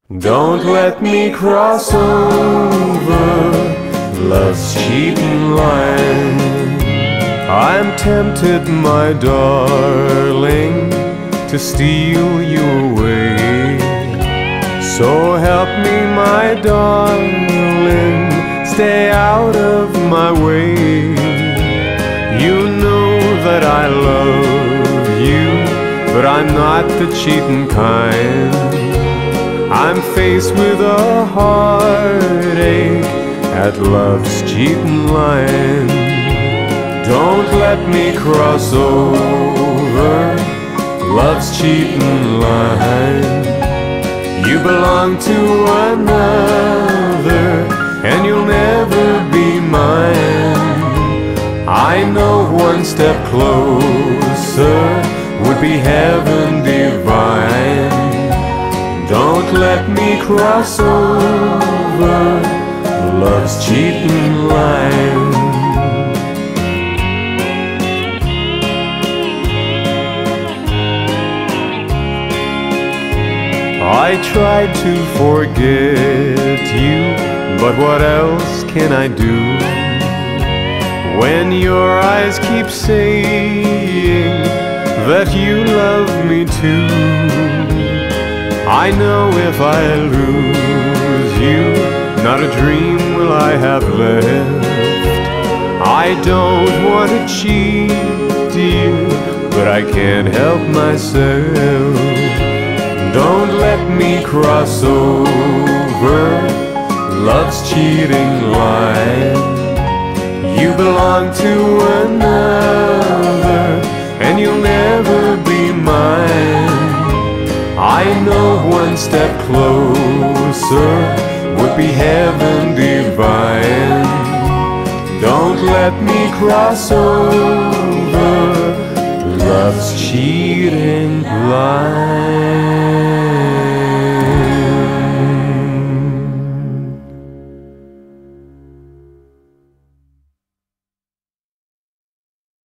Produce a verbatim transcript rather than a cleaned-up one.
Don't let me cross over love's cheating line. I'm tempted, my darling, to steal you away. So help me, my darling, stay out of my way. You know that I love you, but I'm not the cheating kind. I'm faced with a heartache at love's cheating line. Don't let me cross over love's cheating line. You belong to another, and you'll never be mine. I know one step closer would be heaven divine. Don't let me cross over love's cheating line. I tried to forget you, but what else can I do when your eyes keep saying that you love me too? I know if I lose you, not a dream will I have left. I don't want to cheat you, but I can't help myself. Don't let me cross over love's cheating line. You belong to another, and you'll never be mine. I know one step closer would be heaven divine. Don't let me cross over love's cheating line.